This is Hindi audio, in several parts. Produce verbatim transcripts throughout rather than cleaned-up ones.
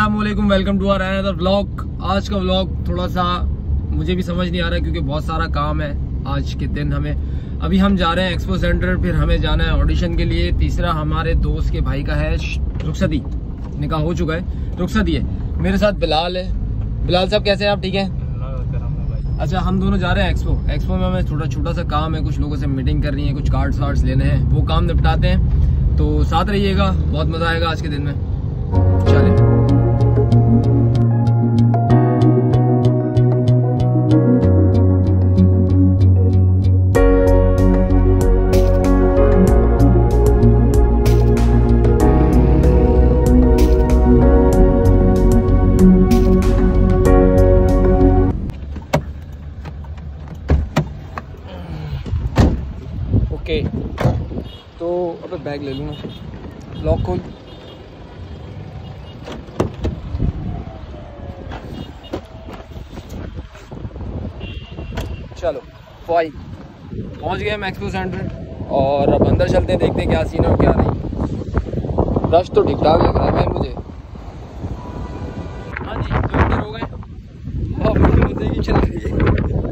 अस्सलामुअलैकुम, welcome to our another vlog. आज का व्लॉग थोड़ा सा मुझे भी समझ नहीं आ रहा है क्योंकि बहुत सारा काम है आज के दिन। हमें अभी हम जा रहे हैं एक्सपो सेंटर, फिर हमें जाना है ऑडिशन के लिए। तीसरा हमारे दोस्त के भाई का है रुखसती, निकाह हो चुका है, रुखसती है। मेरे साथ बिलाल है। बिलाल साहब कैसे हैं आप? ठीक है। अच्छा, हम दोनों जा रहे हैं एक्सपो। एक्सपो में हमें छोटा छोटा सा काम है, कुछ लोगों से मीटिंग करनी है, कुछ कार्ड्स वार्ड्स लेने हैं, वो काम निपटाते हैं। तो साथ रहिएगा, बहुत मजा आएगा आज के दिन में। चले। ओके, तो अब बैग ले लूँगा, लॉक खोल। चलो फाइन, पहुँच गए हम एक्सपो सेंटर और अब अंदर चलते हैं, देखते हैं क्या सीन है और क्या नहीं। रश तो ठीक ठाक लग रहा है भाई मुझे। हाँ जी, तो अंदर हो गए। अब मुझे ही चल रही है।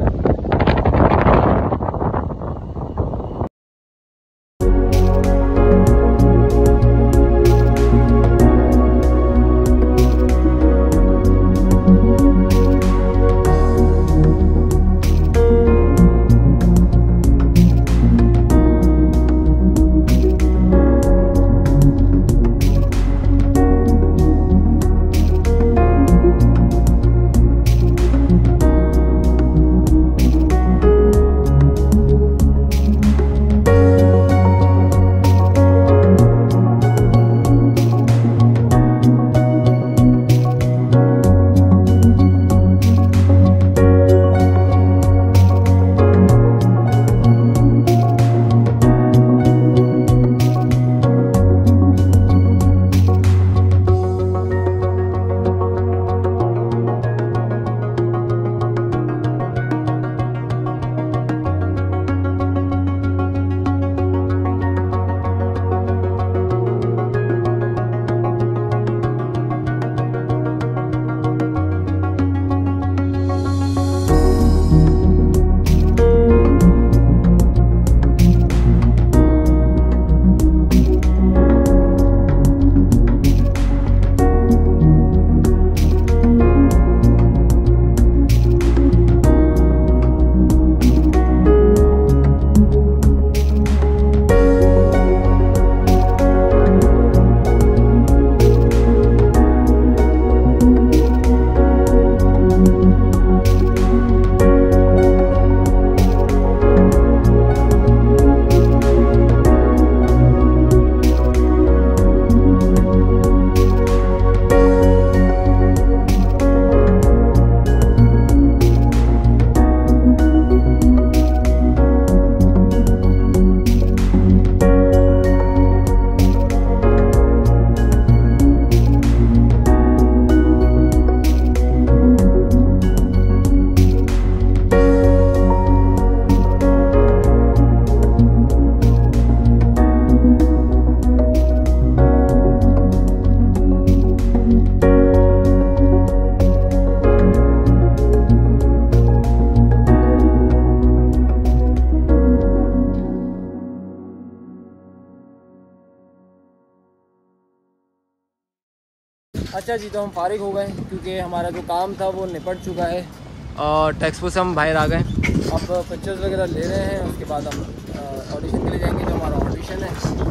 अच्छा जी, तो हम फारिग हो गए क्योंकि हमारा जो काम था वो निपट चुका है और टेक्सपो से हम बाहर आ गए। अब पिक्चर्स वगैरह ले रहे हैं, उसके बाद हम ऑडिशन के लिए जाएंगे, जो हमारा ऑडिशन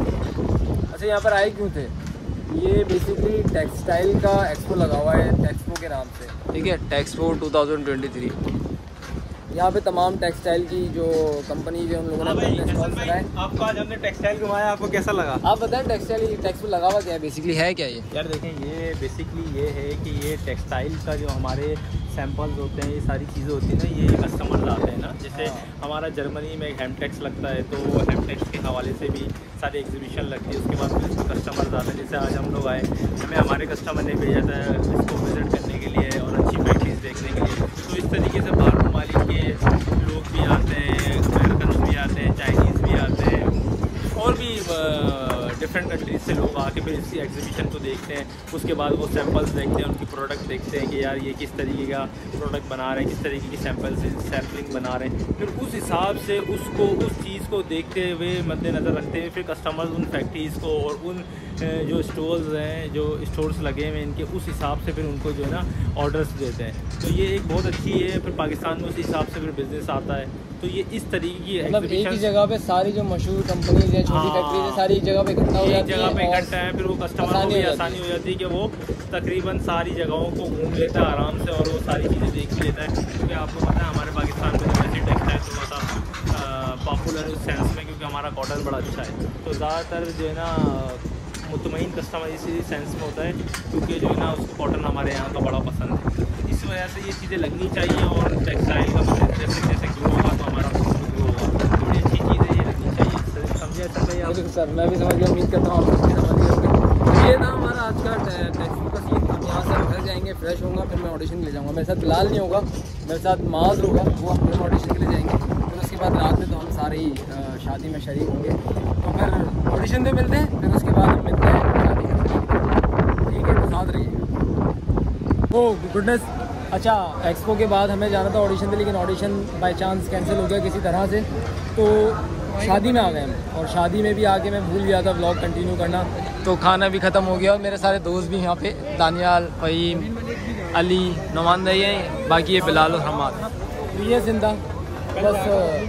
है। अच्छा, यहाँ पर आए क्यों थे? ये बेसिकली टेक्सटाइल का एक्सपो लगा हुआ है टेक्सपो के नाम से, ठीक है, Texpo two thousand twenty three. यहाँ पे तमाम टेक्सटाइल की जो कंपनी है उन लोगों ने अपने स्टॉल लगाए। आपको आज हमने टेक्सटाइल घुमाया, आपको कैसा लगा? आप बताएं, टेक्सटाइल टेक्सटाइल लगा हुआ क्या है, बेसिकली है क्या ये? यार देखें, ये बेसिकली ये है कि ये टेक्सटाइल का जो हमारे सैंपल्स होते हैं, ये सारी चीज़ें होती हैं ना, ये कस्टमर्स आते हैं ना। जैसे हमारा जर्मनी में हेमटेक्स लगता है, तो हेमटेक्स के हवाले से भी सारी एग्जीबिशन लगती है। उसके बाद फिर इसमें कस्टमर्स आते हैं। जैसे आज हम लोग आए, हमें हमारे कस्टमर ने भेजा था इसको विज़िट करने के लिए और अच्छी फैक्ट्रीज देखने के लिए। तो इस तरीके से बाहर ममालिक के लोग भी आते हैं, अमेरिकन भी आते हैं, चाइनीज़ भी आते हैं, और भी डिफरेंट कंट्रीज से लोग आके फिर किसी एग्जीबिशन को देखते हैं, उसके बाद वो सैंपल्स देखते हैं, उनकी प्रोडक्ट देखते हैं कि यार ये किस तरीके का प्रोडक्ट बना रहे हैं, किस तरीके की सैंपल से सैम्पलिंग बना रहे हैं, फिर उस हिसाब से उसको उस चीज़ को देखते हुए मद्देनज़र रखते हुए फिर कस्टमर्स उन फैक्ट्रीज़ को और उन जो स्टोर्स हैं, जो स्टोर्स लगे हुए हैं इनके, उस हिसाब से फिर उनको जो है ना ऑर्डर्स देते हैं। तो ये एक बहुत अच्छी है, फिर पाकिस्तान में उस हिसाब से फिर बिज़नेस आता है। तो ये इस तरीके की मतलब एक ही जगह पे सारी जो मशहूर कंपनीज है, छोटी फैक्ट्रीज है, सारी एक जगह पे इकट्ठा हो जाती है, जगह पे इकट्ठा है, फिर वो कस्टमर को भी आसानी हो जाती है कि वो तकरीबन सारी जगहों को घूम लेता है आराम से और वो सारी चीज़ें देख लेता है। क्योंकि आपको पता है हमारे पाकिस्तान में तो वैसे टेक्सटाइल थोड़ा सा पॉपुलर उस सेंस में, क्योंकि हमारा कॉटन बड़ा अच्छा है। तो ज़्यादातर जो है ना मुतमईन कस्टमर इसी सेंस में होता है, क्योंकि जो है ना उसको कॉटन हमारे यहाँ का बड़ा पसंद है। तो इस वजह से ये चीज़ें लगनी चाहिए और टेक्सटाइल का मतलब जैसे जैसे ग्रो होगा तो हमारा ग्रो होगा। बड़ी अच्छी चीज़ है, ये लगनी चाहिए। समझे सर? सर मैं भी समझ गया, उम्मीद करता हूँ आप समझ गए। ये था हमारा आज का टेक्सटाइल का सीन। हम यहाँ से घर जाएंगे, फ्रेश होगा, फिर मैं ऑडिशन ले जाऊँगा। मेरे साथ बिलाल नहीं होगा, मेरे साथ माज होगा, वो हम ऑडिशन के लिए जाएंगे। फिर उसके बाद रात में तो हम सारे ही शादी में शरीक होंगे। तो फिर ऑडिशन पे मिलते हैं, फिर उसके बाद हम मिलते हैं शादी में। ठीक है, तो साथ रहिए। ओ गुडनेस, अच्छा एक्सपो के बाद हमें जाना था ऑडिशन पे, लेकिन ऑडिशन बाय चांस कैंसिल हो गया किसी तरह से। तो शादी में आ गए हम, और शादी में भी आके मैं भूल गया था व्लॉग कंटिन्यू करना। तो खाना भी ख़त्म हो गया और मेरे सारे दोस्त भी यहाँ पे, दानियाल, फ़हीम, अली, नुमान भाई हैं, बाकी ये बिलाल और हमाद। तो ये जिंदा बस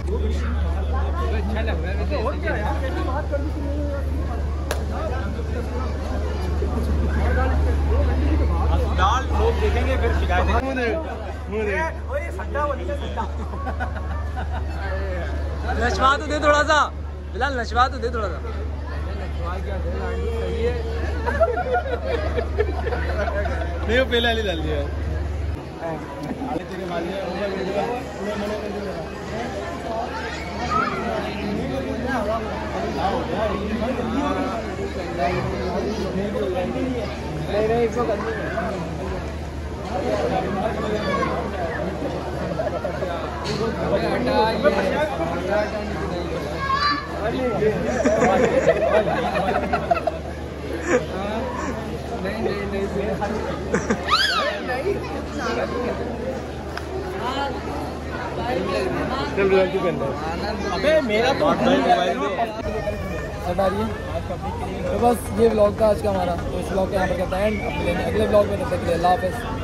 दाल लोग देखेंगे फिर शिकायत। नशवा तो दे थोड़ा सा बिलाल, नशवा तो दे थोड़ा सा। नहीं वो पहले वाली डाल दिया। नहीं नहीं इसको करनी है। अबे मेरा तो हटा रही है। तो बस ये व्लॉग था आज का हमारा। तो इस व्लॉग के यहाँ पर करते हैं एंड, अगले व्लॉग में तब तक के लिए अल्लाह हाफ़िज़।